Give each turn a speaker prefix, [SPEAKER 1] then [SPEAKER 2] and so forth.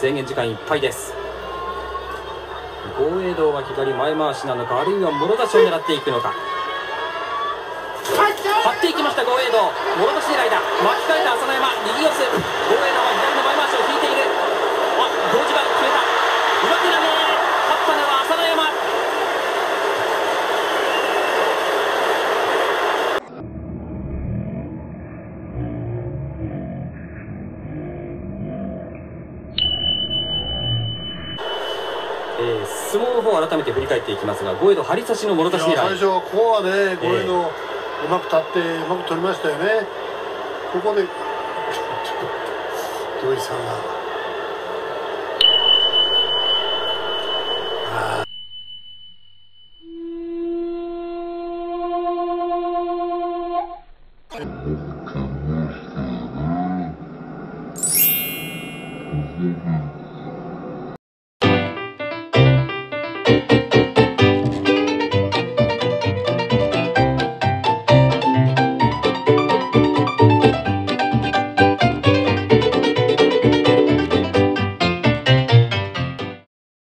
[SPEAKER 1] 制限時間いっぱいです。豪栄道は左前回しなのか、あるいはもろ出しを狙っていくのか。張っていきました豪栄道、もろ出し狙いだ。巻き替えた朝乃山、右四つ。豪栄道は左の前回しを引いている。同時が決めた。上手投げ、勝ったのは朝乃山。相撲の方を改めて振り返っていきますが、豪栄道張り差しのもろ出し狙い。
[SPEAKER 2] 最初ここはね、豪栄道うまく立ってうまく取りましたよね。ここで土井さんが
[SPEAKER 3] うん。